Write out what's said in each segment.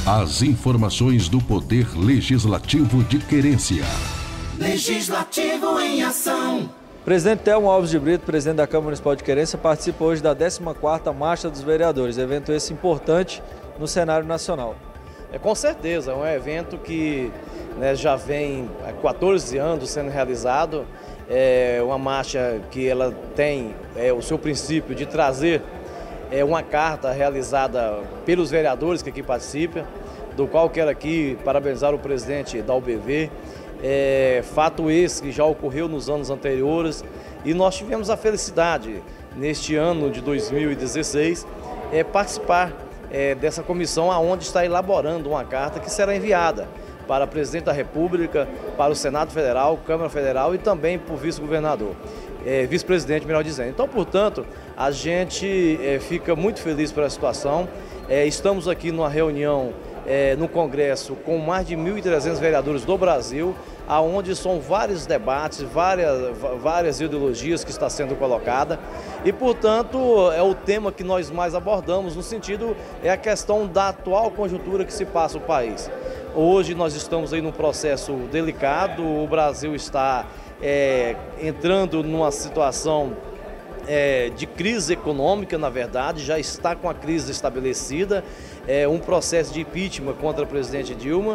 As informações do Poder Legislativo de Querência. Legislativo em Ação. Presidente Telmo Alves de Brito, presidente da Câmara Municipal de Querência, participa hoje da 14ª Marcha dos Vereadores, evento esse importante no cenário nacional. Com certeza, é um evento que já vem há 14 anos sendo realizado, é uma marcha que ela tem o seu princípio de trazer uma carta realizada pelos vereadores que aqui participam, do qual quero aqui parabenizar o presidente da UBV. Fato esse que já ocorreu nos anos anteriores e nós tivemos a felicidade, neste ano de 2016, participar dessa comissão onde está elaborando uma carta que será enviada para o presidente da República, para o Senado Federal, Câmara Federal e também para o vice-governador, vice-presidente, melhor dizendo. Então, portanto, a gente fica muito feliz pela situação. Estamos aqui numa reunião no Congresso com mais de 1.300 vereadores do Brasil, aonde são vários debates, várias ideologias que está sendo colocada e, portanto, é o tema que nós mais abordamos no sentido, a questão da atual conjuntura que se passa o país. Hoje nós estamos aí num processo delicado, o Brasil está entrando numa situação de crise econômica, na verdade, já está com a crise estabelecida, um processo de impeachment contra a presidente Dilma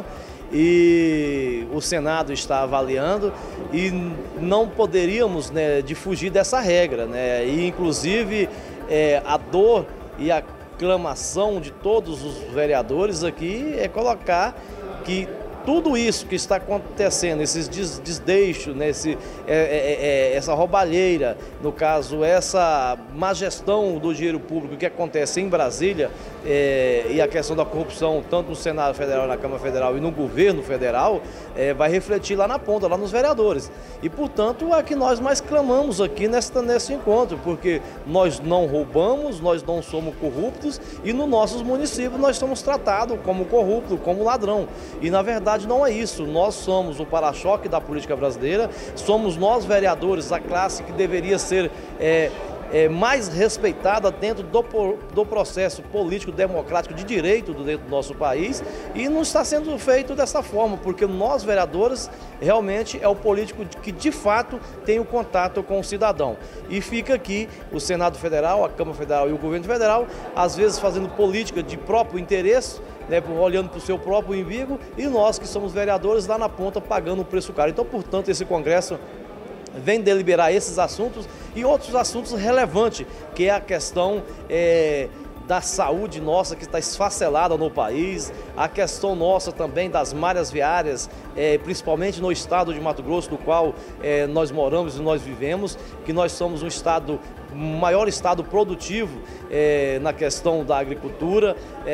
e o Senado está avaliando e não poderíamos de fugir dessa regra, e inclusive a dor e a clamação de todos os vereadores aqui é colocar que tudo isso que está acontecendo, esses desdeixos, essa roubalheira, no caso, essa má gestão do dinheiro público que acontece em Brasília e a questão da corrupção, tanto no Senado Federal, na Câmara Federal e no governo federal, vai refletir lá na ponta, lá nos vereadores. E, portanto, é que nós mais clamamos aqui nesse encontro, porque nós não roubamos, nós não somos corruptos e nos nossos municípios nós somos tratados como corrupto, como ladrão. E, na verdade, não é isso. Nós somos o para-choque da política brasileira, somos nós, vereadores, a classe que deveria ser mais respeitada dentro do processo político democrático de direito dentro do nosso país e não está sendo feito dessa forma, porque nós, vereadores, realmente é o político que de fato tem o contato com o cidadão. E fica aqui o Senado Federal, a Câmara Federal e o Governo Federal, às vezes fazendo política de próprio interesse, olhando para o seu próprio umbigo, e nós que somos vereadores lá na ponta pagando o preço caro. Então, portanto, esse Congresso vem deliberar esses assuntos e outros assuntos relevantes, que é a questão da saúde nossa que está esfacelada no país, a questão nossa também das malhas viárias, principalmente no estado de Mato Grosso, do qual nós moramos e nós vivemos, que nós somos um estado, maior estado produtivo na questão da agricultura,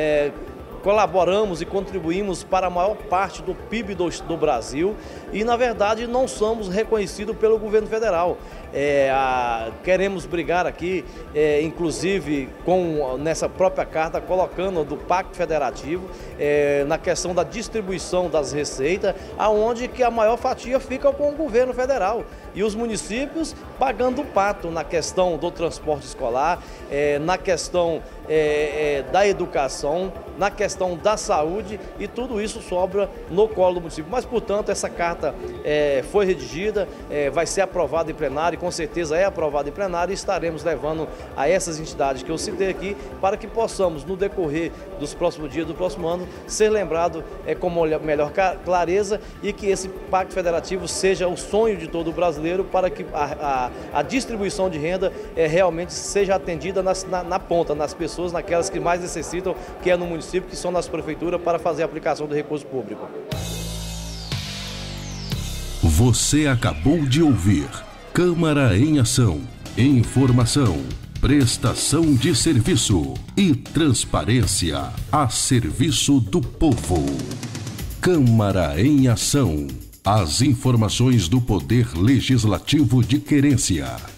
colaboramos e contribuímos para a maior parte do PIB do Brasil e, na verdade, não somos reconhecidos pelo governo federal. Queremos brigar aqui, inclusive nessa própria carta, colocando do Pacto Federativo, na questão da distribuição das receitas, aonde que a maior fatia fica com o governo federal e os municípios pagando o pato na questão do transporte escolar, na questão da educação, na questão da saúde, e tudo isso sobra no colo do município. Mas, portanto, essa carta foi redigida, vai ser aprovada em plenário, com certeza é aprovada em plenário, e estaremos levando a essas entidades que eu citei aqui, para que possamos, no decorrer dos próximos dias, do próximo ano, ser lembrado com melhor clareza, e que esse Pacto Federativo seja o sonho de todo brasileiro, para que a distribuição de renda realmente seja atendida na ponta, nas pessoas, naquelas que mais necessitam, que é no município, que são nas prefeituras, para fazer a aplicação do recurso público. Você acabou de ouvir Câmara em Ação. Informação, prestação de serviço e transparência a serviço do povo. Câmara em Ação. As informações do Poder Legislativo de Querência.